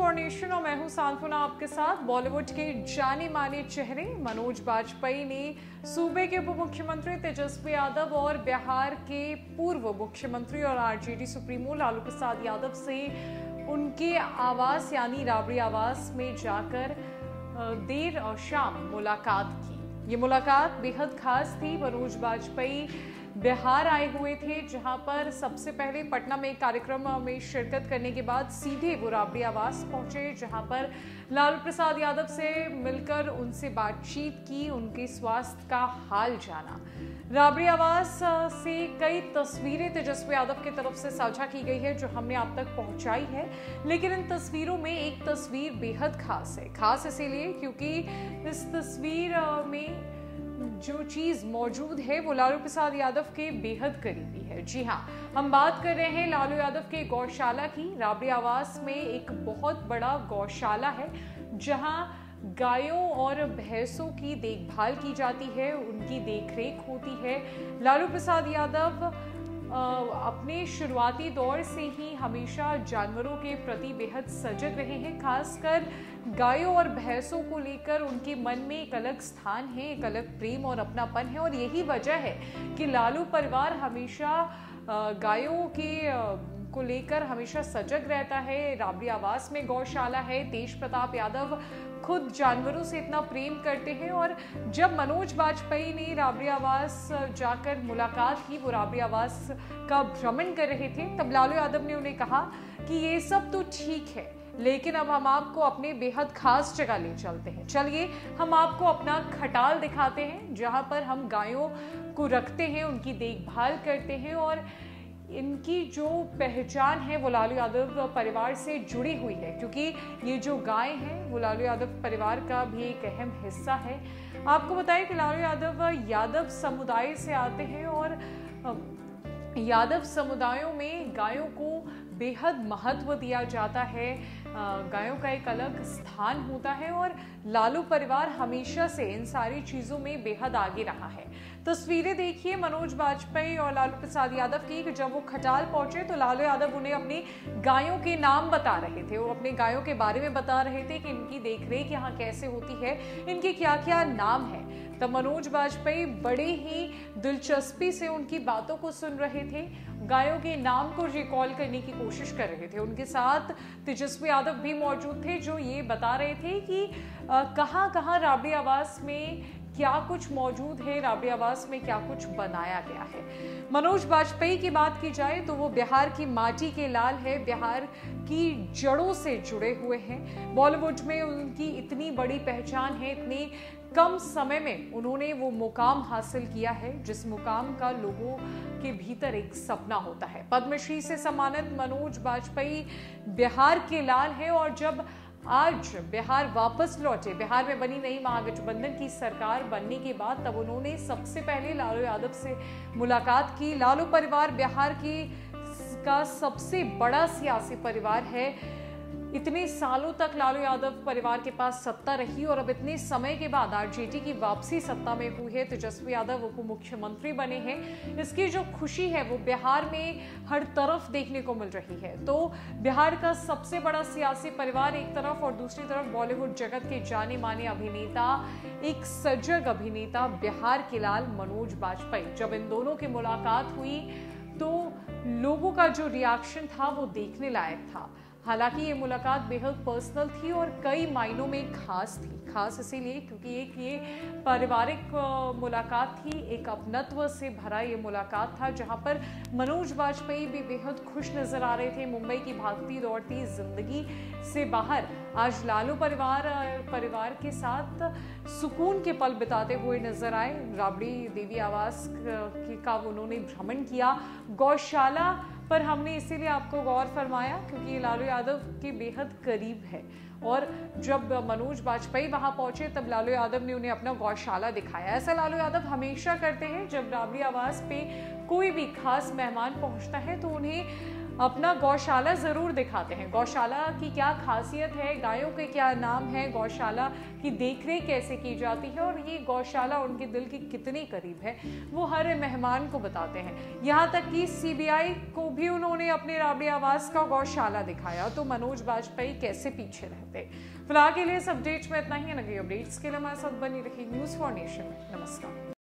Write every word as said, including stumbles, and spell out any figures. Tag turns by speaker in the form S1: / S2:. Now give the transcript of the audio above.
S1: For nation और मैं हूं सांत्वना आपके साथ। बॉलीवुड के जाने माने चेहरे मनोज बाजपेयी ने सूबे के उप मुख्यमंत्री तेजस्वी यादव और बिहार के पूर्व मुख्यमंत्री और आरजेडी सुप्रीमो लालू प्रसाद यादव से उनके आवास यानी राबड़ी आवास में जाकर देर और शाम मुलाकात की। ये मुलाकात बेहद खास थी। मनोज बाजपेयी बिहार आए हुए थे, जहां पर सबसे पहले पटना में एक कार्यक्रम में शिरकत करने के बाद सीधे वो राबड़ी आवास पहुंचे, जहां पर लालू प्रसाद यादव से मिलकर उनसे बातचीत की, उनके स्वास्थ्य का हाल जाना। राबड़ी आवास से कई तस्वीरें तेजस्वी यादव की तरफ से साझा की गई है, जो हमने आप तक पहुंचाई है, लेकिन इन तस्वीरों में एक तस्वीर बेहद खास है। खास इसीलिए क्योंकि इस तस्वीर में जो चीज मौजूद है वो लालू प्रसाद यादव के बेहद करीबी है। जी हाँ, हम बात कर रहे हैं लालू यादव के गौशाला की। राबड़ी आवास में एक बहुत बड़ा गौशाला है, जहां गायों और भैंसों की देखभाल की जाती है, उनकी देखरेख होती है। लालू प्रसाद यादव अपने शुरुआती दौर से ही हमेशा जानवरों के प्रति बेहद सजग रहे हैं। खासकर गायों और भैंसों को लेकर उनके मन में एक अलग स्थान है, एक अलग प्रेम और अपनापन है, और यही वजह है कि लालू परिवार हमेशा गायों के को लेकर हमेशा सजग रहता है। राबड़ी आवास में गौशाला है। तेज प्रताप यादव खुद जानवरों से इतना प्रेम करते हैं, और जब मनोज बाजपेयी ने राबड़ी आवास जाकर मुलाकात की, वो राबड़ी आवास का भ्रमण कर रहे थे, तब लालू यादव ने उन्हें कहा कि ये सब तो ठीक है, लेकिन अब हम आपको अपने बेहद खास जगह ले चलते हैं। चलिए हम आपको अपना खटाल दिखाते हैं, जहां पर हम गायों को रखते हैं, उनकी देखभाल करते हैं, और इनकी जो पहचान है वो लालू यादव परिवार से जुड़ी हुई है, क्योंकि ये जो गाय हैं वो लालू यादव परिवार का भी एक अहम हिस्सा है। आपको बताएं कि लालू यादव यादव समुदाय से आते हैं, और यादव समुदायों में गायों को बेहद महत्व दिया जाता है। गायों का एक अलग स्थान होता है, और लालू परिवार हमेशा से इन सारी चीज़ों में बेहद आगे रहा है। तस्वीरें देखिए मनोज बाजपेयी और लालू प्रसाद यादव की कि जब वो खटाल पहुंचे तो लालू यादव उन्हें अपनी गायों के नाम बता रहे थे। वो अपने गायों के बारे में बता रहे थे कि इनकी देखरेख यहाँ कैसे होती है, इनके क्या क्या नाम है। तब मनोज बाजपेयी बड़े ही दिलचस्पी से उनकी बातों को सुन रहे थे, गायों के नाम को रिकॉल करने की कोशिश कर रहे थे। उनके साथ तेजस्वी यादव भी मौजूद थे, जो ये बता रहे थे कि कहाँ कहाँ राबड़ी आवास में क्या कुछ मौजूद है, राबड़ी आवास में क्या कुछ बनाया गया है। मनोज बाजपेयी की बात की जाए तो वो बिहार की माटी के लाल है, बिहार की जड़ों से जुड़े हुए हैं। बॉलीवुड में उनकी इतनी बड़ी पहचान है, इतने कम समय में उन्होंने वो मुकाम हासिल किया है जिस मुकाम का लोगों के भीतर एक सपना होता है। पद्मश्री से सम्मानित मनोज बाजपेयी बिहार के लाल है, और जब आज बिहार वापस लौटे, बिहार में बनी नई महागठबंधन की सरकार बनने के बाद, तब उन्होंने सबसे पहले लालू यादव से मुलाकात की। लालू परिवार बिहार की का सबसे बड़ा सियासी परिवार है। इतने सालों तक लालू यादव परिवार के पास सत्ता रही, और अब इतने समय के बाद आरजेडी की वापसी सत्ता में हुई है। तेजस्वी यादव उप मुख्यमंत्री बने हैं। इसकी जो खुशी है वो बिहार में हर तरफ देखने को मिल रही है। तो बिहार का सबसे बड़ा सियासी परिवार एक तरफ, और दूसरी तरफ बॉलीवुड जगत के जाने माने अभिनेता, एक सजग अभिनेता बिहार के लाल मनोज बाजपेयी। जब इन दोनों की मुलाकात हुई तो लोगों का जो रिएक्शन था वो देखने लायक था। हालांकि ये मुलाकात बेहद पर्सनल थी और कई मायनों में खास थी। खास इसीलिए क्योंकि एक ये पारिवारिक मुलाकात थी, एक अपनत्व से भरा ये मुलाकात था, जहां पर मनोज बाजपेयी भी बेहद खुश नजर आ रहे थे। मुंबई की भागती दौड़ती जिंदगी से बाहर आज लालू परिवार परिवार के साथ सुकून के पल बिताते हुए नजर आए। राबड़ी देवी आवास का उन्होंने भ्रमण किया। गौशाला पर हमने इसीलिए आपको गौर फरमाया क्योंकि ये लालू यादव के बेहद करीब है, और जब मनोज बाजपेयी वहां पहुंचे तब लालू यादव ने उन्हें अपना गौशाला दिखाया। ऐसा लालू यादव हमेशा करते हैं। जब राबड़ी आवास पे कोई भी खास मेहमान पहुंचता है तो उन्हें अपना गौशाला जरूर दिखाते हैं। गौशाला की क्या खासियत है, गायों के क्या नाम है, गौशाला की देखरेख कैसे की जाती है और ये गौशाला उनके दिल के कितने करीब है, वो हर मेहमान को बताते हैं। यहाँ तक कि सीबीआई को भी उन्होंने अपने राबड़ी आवास का गौशाला दिखाया, तो मनोज बाजपेयी कैसे पीछे रहते। फिलहाल के लिए इस अपडेट्स में इतना ही। नई अपडेट्स के लिए हमारे साथ बनी रही न्यूज़ फॉर नेशन में। नमस्कार।